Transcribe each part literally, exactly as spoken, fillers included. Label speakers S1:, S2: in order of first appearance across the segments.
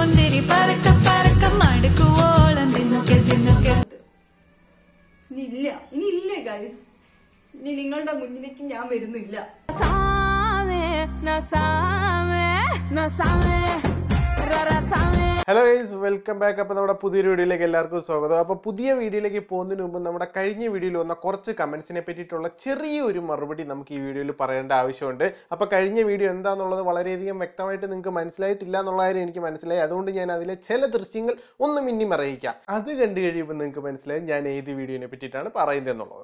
S1: Munthiri paraka paraka madukuvolam dinnokke dinnokke.
S2: Ini illa, ini illa guys. Ini ningalde munnilekku njan varunilla.
S1: Saami na saami na saami rara saami.
S3: Hello guys, welcome back. അപ്പോൾ നമ്മുടെ പുതിയ വീഡിയോയിലേക്ക് എല്ലാവർക്കും സ്വാഗതം. അപ്പോൾ പുതിയ വീഡിയോയിലേക്ക് പോകുന്നതിന് മുമ്പ് നമ്മുടെ കഴിഞ്ഞ വീഡിയോയിൽ വന്ന കുറച്ച് കമന്റ്സിനെ പറ്റിയിട്ടുള്ള ചെറിയൊരു മറുപടി നമുക്ക് ഈ വീഡിയോയിൽ പറയേണ്ട ആവശ്യമുണ്ട്. അപ്പോൾ കഴിഞ്ഞ വീഡിയോ എന്താണെന്നുള്ളത് വളരെയധികം വ്യക്തമായിട്ട് നിങ്ങൾക്ക് മനസ്സിലായിട്ടില്ല എന്നുള്ള കാര്യം എനിക്ക് മനസ്സിലായി. അതുകൊണ്ട് ഞാൻ അതിലെ ചില ദൃശ്യങ്ങൾ ഒന്ന് മിന്നി മറയിക്കാം. അത് കണ്ടു കഴിയുമ്പോൾ നിങ്ങൾക്ക് മനസ്സിലായി ഞാൻ ഏത് വീഡിയോനെ പറ്റിയിട്ടാണ് പറയുന്നത് എന്നുള്ളത്.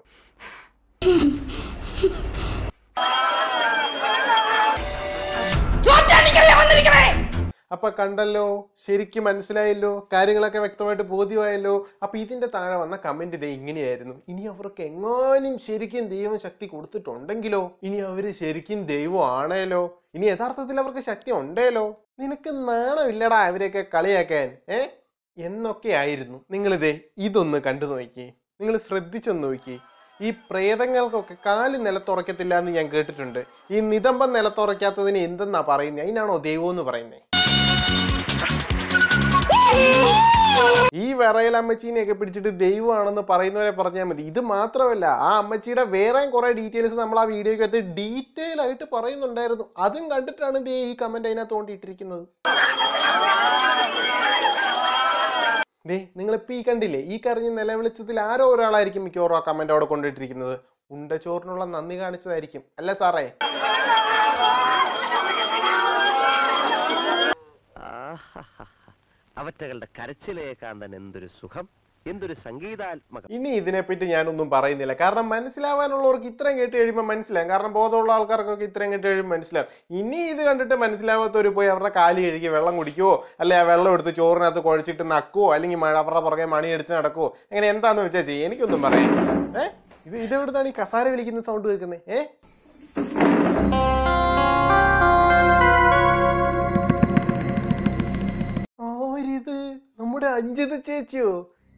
S3: അപ്പൊ കണ്ടല്ലോ, ശരിക്കും മനസ്സിലായല്ലോ, കാര്യങ്ങളൊക്കെ വ്യക്തമായിട്ട് ബോധ്യമായല്ലോ. അപ്പൊ ഇതിന്റെ താഴെ വന്ന കമന്റ് ഇതേ ഇങ്ങനെയായിരുന്നു: ഇനി അവർക്ക് എങ്ങാനും ശരിക്കും ദൈവം ശക്തി കൊടുത്തിട്ടുണ്ടെങ്കിലോ, ഇനി അവര് ശരിക്കും ദൈവം ആണേലോ, ഇനി യഥാർത്ഥത്തിൽ അവർക്ക് ശക്തി ഉണ്ടേലോ, നിനക്ക് നാണമില്ലടാ അവരെയൊക്കെ കളിയാക്കാൻ ഏ എന്നൊക്കെ ആയിരുന്നു. നിങ്ങളിതേ ഇതൊന്ന് കണ്ടു നോക്കി, നിങ്ങൾ ശ്രദ്ധിച്ചൊന്ന് നോക്കി. ഈ പ്രേതങ്ങൾക്കൊക്കെ കാല് നിലത്തുറക്കത്തില്ല എന്ന് ഞാൻ കേട്ടിട്ടുണ്ട്. ഈ നിതംബം നിലത്തുറക്കാത്തതിന് എന്തെന്നാ പറയുന്നത്? അതിനാണോ ദൈവം എന്ന് പറയുന്നത്? ഈ വിറയൽ അമ്മച്ചീനെയൊക്കെ പിടിച്ചിട്ട് ദൈവമാണെന്ന് പറയുന്നവരെ പറഞ്ഞാൽ മതി. ഇത് മാത്രമല്ല, ആ അമ്മച്ചിയുടെ വേറെ കുറെ ഡീറ്റെയിൽസ് നമ്മൾ ആ വീഡിയോക്കകത്ത് ഡീറ്റെയിൽ ആയിട്ട് പറയുന്നുണ്ടായിരുന്നു. അതും കണ്ടിട്ടാണ് ദേ ഈ കമന്റ് അതിനകത്ത് കൊണ്ടിട്ടിരിക്കുന്നത്. ദേ നിങ്ങളിപ്പോ ഈ കണ്ടില്ലേ, ഈ കരഞ്ഞ് നിലവിളിച്ചതിൽ ആരോ ഒരാളായിരിക്കും മിക്കവാറും ആ കമന്റ് അവിടെ കൊണ്ടിട്ടിരിക്കുന്നത്. ഉണ്ട ചോറിനുള്ള നന്ദി കാണിച്ചതായിരിക്കും, അല്ല സാറേ?
S4: അവറ്റകളുടെ കരച്ചിലേക്കാൻ തന്നെ എന്തൊരു സുഖം, എന്തൊരു സംഗീതാത്മകം.
S3: ഇനി ഇതിനെപ്പറ്റി ഞാനൊന്നും പറയുന്നില്ല, കാരണം മനസ്സിലാവാനുള്ളവർക്ക് ഇത്രയും കേട്ട് കഴിയുമ്പോൾ മനസ്സിലാവും. കാരണം ബോധമുള്ള ആൾക്കാർക്കൊക്കെ ഇത്രയും കേട്ട് കഴിയുമ്പോൾ മനസ്സിലാവും. ഇനി ഇത് കണ്ടിട്ട് മനസ്സിലാവാത്തവർ പോയി അവരുടെ കാലി കഴുകി വെള്ളം കുടിക്കുവോ, അല്ലെ ആ വെള്ളം എടുത്ത് ചോറിനകത്ത് കുഴച്ചിട്ട് നക്കുവോ, അല്ലെങ്കിൽ അവരുടെ പുറകെ മണി അടിച്ച് നടക്കുവോ, അങ്ങനെ എന്താന്ന് വെച്ചാൽ ചെയ്യും. എനിക്കൊന്നും പറയാം. ഏഹ് ഇത് ഇതെവിടുന്നാണ് ഈ കസാര വിളിക്കുന്ന സൗണ്ട് കേൾക്കുന്നത്? ഏഹ് ആരിത്? നമ്മുടെ അഞ്ജിത ചേച്ചിയോ?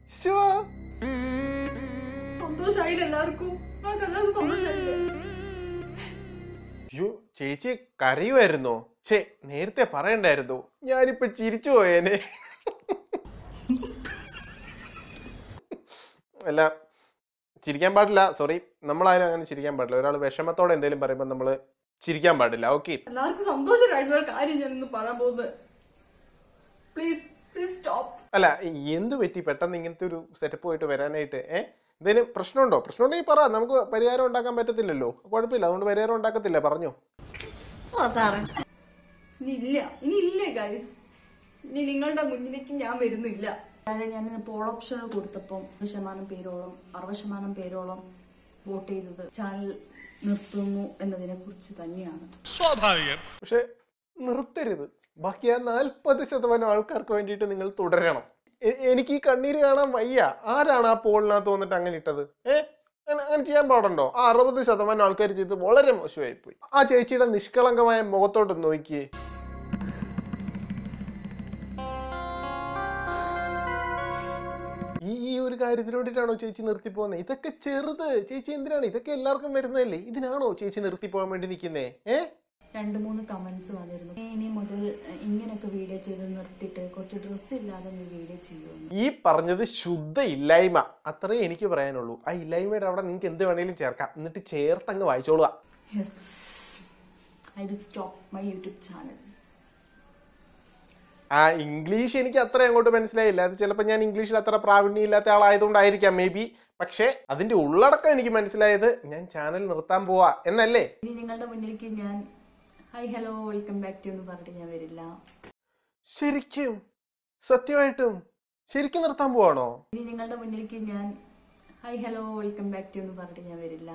S2: സന്തോഷായില്ല എല്ലാവർക്കും?
S3: യോ ചേച്ചി കരയുമായിരുന്നോ? ചേ നേരത്തെ പറയണ്ടായിരുന്നു, ഞാനിപ്പോ ചിരിച്ചു പോയേനെ. അല്ല, ചിരിക്കാൻ പാടില്ല, സോറി. നമ്മളാരും അങ്ങനെ ചിരിക്കാൻ പാടില്ല. ഒരാൾ വിഷമത്തോടെ എന്തെങ്കിലും പറയുമ്പോൾ നമ്മള് ചിരിക്കാൻ പാടില്ല. ഓക്കെ,
S2: എല്ലാവർക്കും സന്തോഷമായിട്ടുള്ള കാര്യം ഞാൻ ഇന്ന് പറയാൻ പോകുന്നത്. Please please stop.
S3: അല്ല, എന്ത് പറ്റി പെട്ടെന്ന് ഇങ്ങനത്തെ ഒരു സെറ്റപ്പ് പോയിട്ട് വരാനായിട്ട്? ഏഹ് ഇതിന് പ്രശ്നമുണ്ടോ? പ്രശ്നമുണ്ടെങ്കിൽ പറ, നമുക്ക് പരിഹാരം ഉണ്ടാക്കാൻ പറ്റത്തില്ലല്ലോ. കുഴപ്പമില്ല, അതുകൊണ്ട് പരിഹാരം ഉണ്ടാക്കത്തില്ല, പറഞ്ഞോ.
S2: ഇനി ഇല്ല, ഇനി ഇല്ല ഗൈസ്. ഇനി നിങ്ങളുടെ മുന്നിലേക്ക് ഞാൻ വരുന്നില്ല. അതായത് ഞാൻ ഇന്ന് പോൾ ഓപ്ഷൻ കൊടുത്തപ്പോൾ ശതമാനം പേരോളം അറുപത് ശതമാനം പേരോളം വോട്ട് ചെയ്തത് ചാനൽ നിർത്തുന്നു എന്നതിനെ കുറിച്ച് തന്നെയാണ്.
S3: സ്വാഭാവികം. പക്ഷെ നിർത്തരുത്. ബാക്കി ആ നാൽപ്പത് ശതമാനം ആൾക്കാർക്ക് വേണ്ടിയിട്ട് നിങ്ങൾ തുടരണം. എനിക്ക് ഈ കണ്ണീര് കാണാൻ വയ്യ. ആരാണ് ആ പോളിനകത്ത് വന്നിട്ട് അങ്ങനെ ഇട്ടത്? ഏഹ് അങ്ങനെ ചെയ്യാൻ പാടുണ്ടോ? ആ അറുപത് ശതമാനം ആൾക്കാർ ചെയ്ത് വളരെ മോശമായി പോയി. ആ ചേച്ചിയുടെ നിഷ്കളങ്കമായ മുഖത്തോട്ട് നോക്കിയേ. ഈ ഈ ഒരു കാര്യത്തിന് വേണ്ടിയിട്ടാണോ ചേച്ചി നിർത്തി പോകുന്നത്? ഇതൊക്കെ ചെറുത്. ചേച്ചി എന്തിനാണ്? ഇതൊക്കെ എല്ലാവർക്കും വരുന്നതല്ലേ. ഇതിനാണോ ചേച്ചി നിർത്തി പോകാൻ വേണ്ടി നിൽക്കുന്നേ? ഏഹ്
S2: രണ്ട് മൂന്ന് കമന്റ്സ് വന്നിരുന്നു, ഇനി മുതൽ ഇങ്ങനെയൊക്കെ വീഡിയോ ചെയ്ത് നിർത്തിയിട്ട് കുറച്ച് ഡ്രസ്സ് ഇല്ലാതെ നീ വീഡിയോ ചെയ്യുമെന്ന്.
S3: ഈ പറഞ്ഞത് ശുദ്ധ ഇല്ലായ്മ, അത്രേ എനിക്ക് പറയാനുള്ളൂ. ആ ഇല്ലായ്മയുടെ അവിടെ നിങ്ങൾക്ക് എന്ത് വേണേലും ചേർക്കാം, എന്നിട്ട് ചേർത്തങ്ങ് വായിച്ചോളുക.
S2: Yes, I will stop my YouTube channel.
S3: ആ ഇംഗ്ലീഷ് എനിക്ക് അത്ര അങ്ങോട്ട് മനസ്സിലായില്ല. അത് ചിലപ്പോൾ ഞാൻ ഇംഗ്ലീഷിൽ അത്ര പ്രാവീണ്യം ഇല്ലാത്ത ആളായതുകൊണ്ടായിരിക്കാം, മേ ബി. പക്ഷെ അതിന്റെ ഉള്ളടക്കം എനിക്ക് മനസ്സിലായത് ഞാൻ ചാനൽ നിർത്താൻ പോവാ എന്നല്ലേ.
S2: ഇനി നിങ്ങളുടെ മുന്നിലേക്ക് ഞാൻ hi hello welcome back to എന്ന് പറഞ്ഞിട്ട് ഞാൻ വരില്ല.
S3: ശരിക്കും സത്യമായിട്ടും ശരിക്കും നിർത്താൻ പോവാണോ?
S2: ഇനി നിങ്ങളുടെ മുന്നിലേക്ക് ഞാൻ hi hello welcome back to എന്ന് പറഞ്ഞിട്ട് ഞാൻ വരില്ല.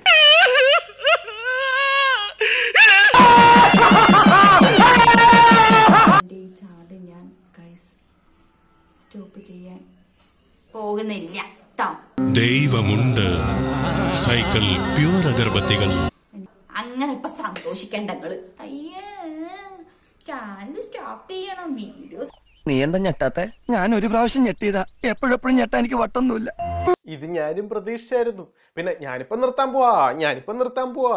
S2: ഈ ചാട് ഞാൻ ഗൈസ് സ്റ്റോപ്പ് ചെയ്യാൻ പോകുന്നില്ല.
S5: ദൈവമുണ്ട്. സൈക്കിൾ പ്യൂർ അഗർബത്തികൾ.
S2: അങ്ങനെ ഇപ്പൊ സന്തോഷിക്കണ്ട നിങ്ങള്. അയ്യേ ചാനൽ സ്റ്റോപ്പ് ചെയ്യണം. വീഡിയോസ്
S6: നീ എന്താ ഞെട്ടാത്തെ? ഞാൻ ഒരു പ്രാവശ്യം ഞെട്ടിയതാ, എപ്പോഴെപ്പോഴും ഞെട്ടാ എനിക്ക് വട്ടൊന്നുമില്ല.
S3: ഇത് ഞാനും പ്രതീക്ഷിച്ചായിരുന്നു. പിന്നെ ഞാനിപ്പോ നിർത്താൻ പോവാ ഞാനിപ്പോ നിർത്താൻ പോവാ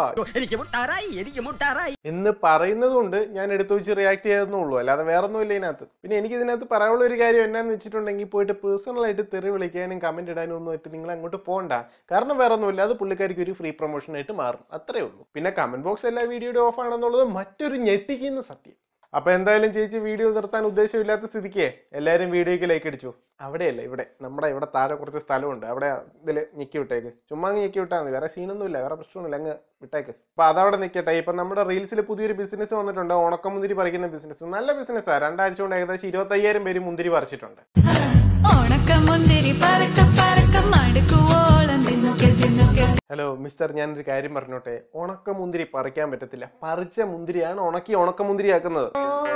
S3: എന്ന് പറയുന്നത് കൊണ്ട് ഞാൻ എടുത്തു വെച്ച് റിയാക്ട് ചെയ്തെന്നുള്ളൂ, അല്ലാതെ വേറെ ഒന്നുമില്ല ഇതിനകത്ത്. പിന്നെ എനിക്ക് ഇതിനകത്ത് പറയാനുള്ള ഒരു കാര്യം എന്നാന്ന് വെച്ചിട്ടുണ്ടെങ്കിൽ പോയിട്ട് പേഴ്സണലായിട്ട് തെറി വിളിക്കാനും കമന്റ് ഇടാനും ഒന്നും ആയിട്ട് നിങ്ങൾ അങ്ങോട്ട് പോകണ്ട. കാരണം വേറെ ഒന്നുമില്ല, അത് പുള്ളിക്കാരിക്ക് ഒരു ഫ്രീ പ്രൊമോഷൻ ആയിട്ട് മാറും, അത്രേ ഉള്ളൂ. പിന്നെ കമന്റ് ബോക്സ് എല്ലാ വീഡിയോയുടെ ഓഫ് ആണെന്നുള്ളത് മറ്റൊരു ഞെട്ടിക്കുന്ന സത്യം. അപ്പൊ എന്തായാലും ചേച്ചി വീഡിയോ നിർത്താൻ ഉദ്ദേശമില്ലാത്ത സ്ഥിതിക്ക് എല്ലാവരും വീഡിയോയ്ക്ക് ലൈക്ക് അടിച്ചു. അവിടെയല്ല ഇവിടെ നമ്മുടെ ഇവിടെ താഴെ കുറച്ച് സ്ഥലമുണ്ട്, അവിടെ ഇതിൽ ഞെക്കി വിട്ടേക്ക്. ചുമ്മാ അങ്ങ് ഞെക്കി വിട്ടാൽ മതി, വേറെ സീനൊന്നുമില്ല, വേറെ പ്രശ്നമൊന്നുമില്ല, അങ്ങ് വിട്ടേക്ക്. അപ്പൊ അതവിടെ നിൽക്കട്ടെ. ഇപ്പൊ നമ്മുടെ റീൽസിൽ പുതിയൊരു ബിസിനസ് വന്നിട്ടുണ്ട്, ഉണക്കമുന്തിരി പറിക്കുന്ന ബിസിനസ്. നല്ല ബിസിനസ്സാണ്. രണ്ടാഴ്ച കൊണ്ട് ഏകദേശം ഇരുപത്തയ്യായിരം പേര് മുന്തിരി പറിച്ചിട്ടുണ്ട്.
S1: ഉണക്കമുന്തിരി പറക്ക പറക്ക മടുക്കുവോളം തിന്നുക്കെ തിന്നുക്കെ.
S3: ഹലോ മിസ്റ്റർ, ഞാനൊരു കാര്യം പറഞ്ഞോട്ടെ. ഉണക്കമുന്തിരി പറിക്കാൻ പറ്റത്തില്ല, പറിച്ച മുന്തിരിയാണ് ഉണക്കി ഉണക്കമുന്തിരി ആക്കുന്നത്.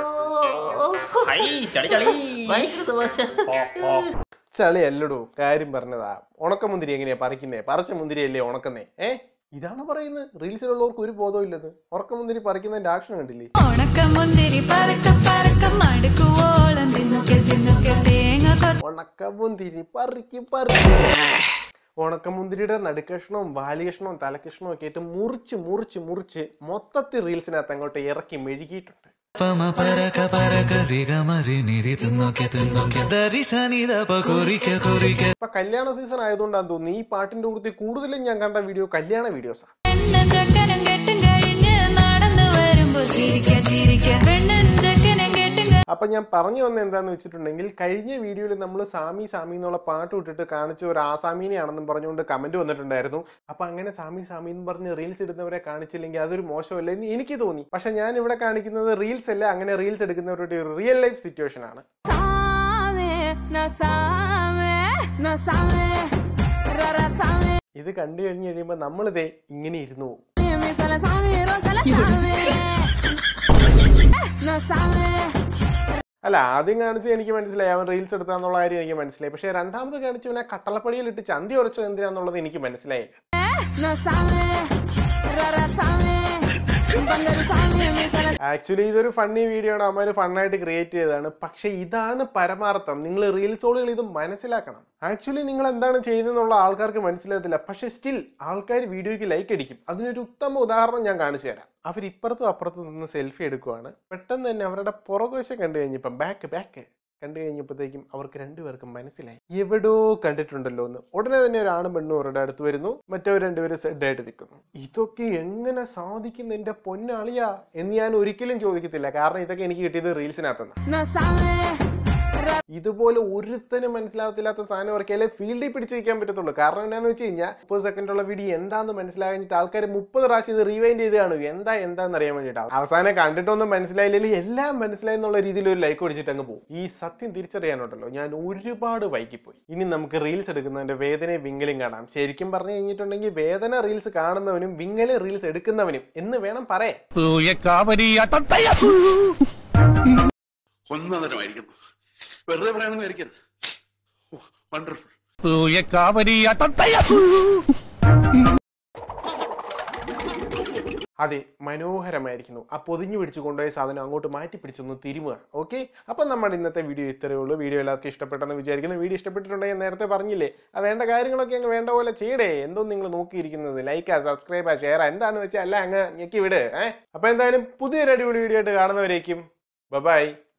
S3: ചളി അല്ലടോ, കാര്യം പറഞ്ഞതാ. ഉണക്കമുന്തിരി എങ്ങനെയാ പറിക്കുന്നേ? പറിച്ച മുന്തിരി അല്ലേ ഉണക്കുന്നേ? ഏ ഇതാണ് പറയുന്നത്. റീൽസിലുള്ളവർക്ക് ഒരു ബോധവും ഇല്ലത്. ഉണക്കമുന്തിരി പറിക്കുന്നതിന്റെ ആക്ഷൻ കണ്ടില്ലേ?
S1: ഉണക്കമുന്തിരി പറക്ക പറക്ക മടുക്കുവോളം തിന്നുക്കെ തിന്നുക്കെ തേങ്ങ.
S3: ഉണക്കമുന്തിരി പറിക്ക് പറിക്ക്. ഉണക്കമുന്തിരിയുടെ നടുക്കഷ്ണവും വാലികഷ്ണവും തലക്കഷ്ണവും ഒക്കെ ആയിട്ട് മുറിച്ച് മുറിച്ച് മുറിച്ച് മൊത്തത്തിൽ റീൽസിനകത്ത് അങ്ങോട്ട് ഇറക്കി മെഴുകിയിട്ടുണ്ട്. ഇപ്പൊ കല്യാണ സീസൺ ആയതുകൊണ്ടാന്ന് തോന്നുന്നു ഈ പാട്ടിന്റെ കൂടുതൽ കൂടുതലും ഞാൻ കണ്ട വീഡിയോ കല്യാണ വീഡിയോസാ. അപ്പൊ ഞാൻ പറഞ്ഞു വന്ന എന്താന്ന് വെച്ചിട്ടുണ്ടെങ്കിൽ, കഴിഞ്ഞ വീഡിയോയിൽ നമ്മൾ സാമി സാമി എന്നുള്ള പാട്ട് ഇട്ടിട്ട് കാണിച്ച ഒരു ആസാമീനെയാണെന്നും പറഞ്ഞുകൊണ്ട് കമന്റ് വന്നിട്ടുണ്ടായിരുന്നു. അപ്പൊ അങ്ങനെ സാമി സാമി എന്ന് പറഞ്ഞ് റീൽസ് ഇടുന്നവരെ കാണിച്ചില്ലെങ്കിൽ അതൊരു മോശമല്ല എന്ന് എനിക്ക് തോന്നി. പക്ഷെ ഞാൻ ഇവിടെ കാണിക്കുന്നത് റീൽസ് അല്ല, അങ്ങനെ റീൽസ് എടുക്കുന്നവരുടെ ഒരു റിയൽ ലൈഫ് സിറ്റുവേഷൻ ആണ്. ഇത് കണ്ടു കഴിഞ്ഞു കഴിയുമ്പോ നമ്മളിതേ ഇങ്ങനെ ഇരുന്നു പോകും. അല്ല, ആദ്യം കാണിച്ച് എനിക്ക് മനസ്സിലായി അവൻ റീൽസ് എടുത്താന്നുള്ള കാര്യം എനിക്ക് മനസ്സിലായി. പക്ഷെ രണ്ടാമത് കാണിച്ചവനെ കട്ടളപ്പടിയിൽ ഇട്ട് ചന്തി ഉറച്ചു എന്തിനാന്നുള്ളത് എനിക്ക് മനസ്സിലായില്ല. ആക്ച്വലി ഇതൊരു ഫണ്ണി വീഡിയോ ആണ്, അവന്മാര് ഫണ്ണായിട്ട് ക്രിയേറ്റ് ചെയ്തതാണ്. പക്ഷെ ഇതാണ് പരമാർത്ഥം. നിങ്ങൾ റീൽസോളുകൾ ഇത് മനസ്സിലാക്കണം. ആക്ച്വലി നിങ്ങൾ എന്താണ് ചെയ്യുന്നതെന്നുള്ള ആൾക്കാർക്ക് മനസ്സിലാകത്തില്ല. പക്ഷെ സ്റ്റിൽ ആൾക്കാർ വീഡിയോയ്ക്ക് ലൈക്ക് അടിക്കും. അതിനൊരു ഉത്തമ ഉദാഹരണം ഞാൻ കാണിച്ചു തരാം. അവർ ഇപ്പുറത്തും അപ്പുറത്തും നിന്ന് സെൽഫി എടുക്കുവാണ്. പെട്ടെന്ന് തന്നെ അവരുടെ പുറകുവശം കണ്ടു കഴിഞ്ഞപ്പം ബാക്ക് ബാക്ക് കണ്ടു കഴിഞ്ഞപ്പോഴത്തേക്കും അവർക്ക് രണ്ടുപേർക്കും മനസ്സിലായി എവിടോ കണ്ടിട്ടുണ്ടല്ലോ എന്ന്. ഉടനെ തന്നെ ഒരു ആണും പെണ്ണും അവരുടെ അടുത്ത് വരുന്നു, മറ്റവർ രണ്ടുപേരും സെഡായിട്ട് നിൽക്കുന്നു. ഇതൊക്കെ എങ്ങനെ സാധിക്കുന്നു എന്റെ പൊന്നാളിയാ എന്ന് ഞാൻ ഒരിക്കലും ചോദിക്കത്തില്ല. കാരണം ഇതൊക്കെ എനിക്ക് കിട്ടിയത് റീൽസിനകത്തുനിന്ന്. ഇതുപോലെ ഒരുത്തനും മനസ്സിലാകത്തില്ലാത്ത സാധനം അവർക്കല്ലേ ഫീൽഡിൽ പിടിച്ചിരിക്കാൻ പറ്റത്തുള്ളൂ. കാരണം എന്താണെന്ന് വെച്ച് കഴിഞ്ഞാൽ മുപ്പത് സെക്കൻഡുള്ള വീഡിയോ എന്താണെന്ന് മനസ്സിലാക്കിയിട്ട് ആൾക്കാർ മുപ്പത് പ്രാവശ്യം ഇത് റീവൈൻഡ് ചെയ്ത് കാണുക എന്താ എന്താന്ന് അറിയാൻ വേണ്ടിയിട്ടാണ്. അവസാനം കണ്ടിട്ടൊന്നും മനസ്സിലായില്ലെങ്കിൽ എല്ലാം മനസ്സിലായി എന്നുള്ള രീതിയിൽ ഒരു ലൈക്ക് അടിച്ചിട്ട് അങ്ങ് പോകും. ഈ സത്യം തിരിച്ചറിയാനുണ്ടല്ലോ ഞാൻ ഒരുപാട് വൈകിപ്പോയി. ഇനി നമുക്ക് റീൽസ് എടുക്കുന്നവന്റെ വേദനയും വിങ്ങലും കാണാം. ശരിക്കും പറഞ്ഞു കഴിഞ്ഞിട്ടുണ്ടെങ്കിൽ വേദന റീൽസ് കാണുന്നവനും വിങ്ങല് റീൽസ് എടുക്കുന്നവനും എന്ന് വേണം പറയാൻ.
S6: ഒന്നതരമായിരിക്കുന്നു, വെറുതെ പറയാനൊന്നും ആയിരിക്കരുത്.
S3: അതെ, മനോഹരമായിരിക്കുന്നു. ആ പൊതിഞ്ഞു പിടിച്ചു കൊണ്ടുപോയ സാധനം അങ്ങോട്ട് മാറ്റി പിടിച്ചൊന്ന് തിരുമുക. ഓക്കെ, അപ്പം നമ്മുടെ ഇന്നത്തെ വീഡിയോ ഇത്രയേ ഉള്ളൂ. വീഡിയോ എല്ലാവർക്കും ഇഷ്ടപ്പെട്ടെന്ന് വിചാരിക്കുന്നു. വീഡിയോ ഇഷ്ടപ്പെട്ടിട്ടുണ്ടെങ്കിൽ നേരത്തെ പറഞ്ഞില്ലേ, ആ വേണ്ട കാര്യങ്ങളൊക്കെ അങ്ങ് വേണ്ട പോലെ ചെയ്യടേ. എന്തോ നിങ്ങൾ നോക്കിയിരിക്കുന്നത്, ലൈക്കാ സബ്സ്ക്രൈബാ ഷെയർ എന്താന്ന് വെച്ചാൽ അല്ല അങ്ങ് ഞെക്കി വിട്. ഏഹ് അപ്പൊ എന്തായാലും പുതിയൊരു അടിപൊളി വീഡിയോ ആയിട്ട് കാണുന്നവരേക്കും ബൈ.